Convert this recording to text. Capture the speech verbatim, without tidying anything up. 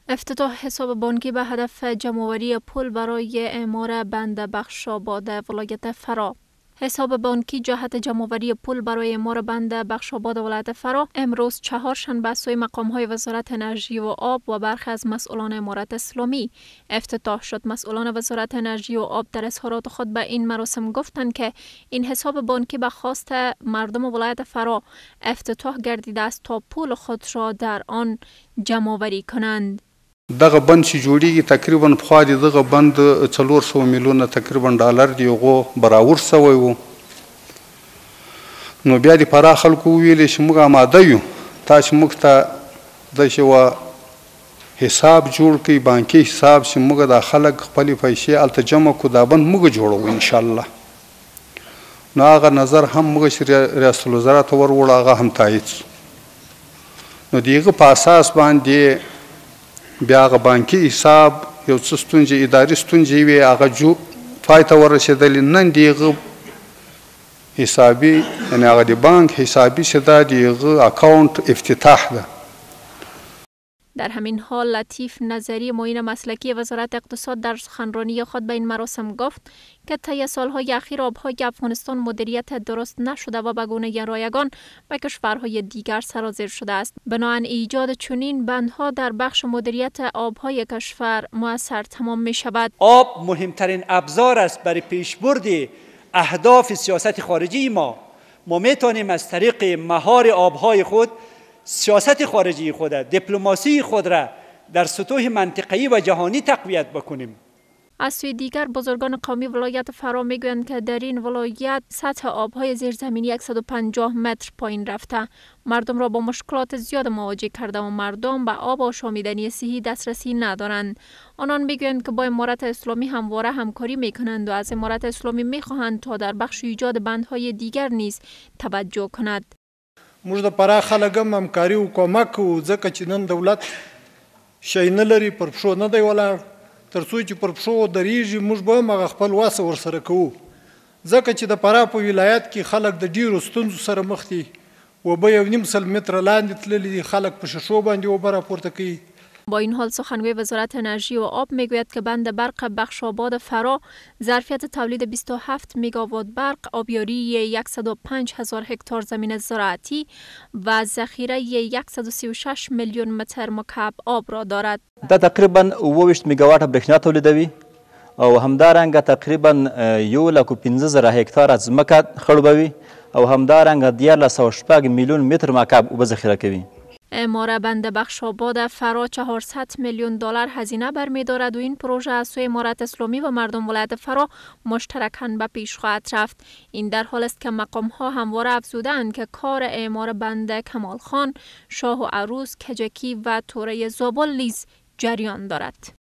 افتتاح حساب بانکی به هدف جمع‌آوری پول برای اعمار بند بخشاباد ولایت فرا. حساب بانکی جهت جمع‌آوری پول برای اعمار بند بخشاباد ولایت فرا امروز چهارشنبه سوی مقام‌های وزارت انرژی و آب و برخی از مسئولان امارت اسلامی افتتاح شد. مسئولان وزارت انرژی و آب در اظهارات خود به این مراسم گفتند که این حساب بانکی به خواست مردم ولایت فرا افتتاح گردیده است تا پول خود را در آن جمع‌آوری کنند. دغه بند چې جوړیږي تقریبا پخوا د دغه بند څلور سوه میلیونه تقریبا ډالر دی هغو برابر سوی و. نو بیا د فراه خلکو وویلې چې موږ آماده یو تاسې موږ ته داسې یوه حساب جوړ کړئ، بانکي حساب چې موږ دا خلک خپلې پیسې هلته جمع کړو، دا بند موږ جوړوو انشاءالله. نو هغه نظر هم موږ چې ریاست الوزرا ته ور وړو هغه هم تایید شو. نو د هغه په اساس باندې بیا هغه بانکي حساب یو څه ستونزې اداري ستونزې وې هغه جو پای ته ورسېدلې. نن د هغه حسابي یعنې هغه د بانک حسابي چې دا د هغه اکاونټ افتتاح ده. در همین حال لطیف نظری معین مسلکی وزارت اقتصاد در سخنرانی خود به این مراسم گفت که طی سالهای اخیر آبهای افغانستان مدیریت درست نشده و به گونه رایگان به کشورهای دیگر سرازیر شده است. بنابراین ایجاد چنین بندها در بخش مدیریت آبهای کشور مؤثر تمام می شود. آب مهمترین ابزار است برای پیشبرد اهداف سیاست خارجی ما. ما می توانیم از طریق مهار آبهای خود سیاست خارجی خود، دیپلماسی خود را در سطوح منطقه‌ای و جهانی تقویت بکنیم. از سوی دیگر بزرگان قومی ولایت فرا میگویند که در این ولایت سطح آبهای زیرزمینی صد و پنجاه متر پایین رفته، مردم را با مشکلات زیاد مواجه کرده و مردم به آب آشامیدنی صحی دسترسی ندارند. آنان میگویند که با امارت اسلامی همواره همکاری میکنند و از امارت اسلامی میخواهند تا در بخش ایجاد بندهای دیگر نیز توجه کند. موږ د فراه خلک هم همکاري او کومک کوو ځکه چې نن دولت شی نه لري، پر پښو نه دی ولاړ. تر څو چې پر پښو درېږي موږ به هم هغه خپل وسه ورسره کوو، ځکه چې د فراه په ولایت کې خلک د ډېرو ستونزو سره مخ دي. اوبه یو نیم سل متره لاندې تللي دي، خلک په ششو باندې اوبه راپورته کوي. با این حال سخنگوی وزارت انرژی و آب میگوید که بند برق بخشاباد فرا ظرفیت تولید بیست و هفت مگاوات برق، آبیاری صد و پنج هزار هکتار زمین زراعتی و ذخیره صد و سی و شش میلیون متر مکعب آب را دارد. دا تقریبا اوه ویشت مگاوات برېښنا تولیدوي او همدارنګه تقریبا یو لک و پنځه زره هکتار ځمکه خړوبوي او همدارنګه دیارلس سوه شپږ میلیون متر مکعب اوبه ذخیره کوي. اعمار بند بخشاباد فرا چهارصد میلیون دلار هزینه برمی‌دارد و این پروژه از سوی امارت اسلامی و مردم ولایت فرا مشترکاً به پیش خواهد رفت. این در حال است که مقام‌ها همواره افزودند که کار اعمار بند کمال خان، شاه و عروس، کجکی و توره زابل نیز جریان دارد.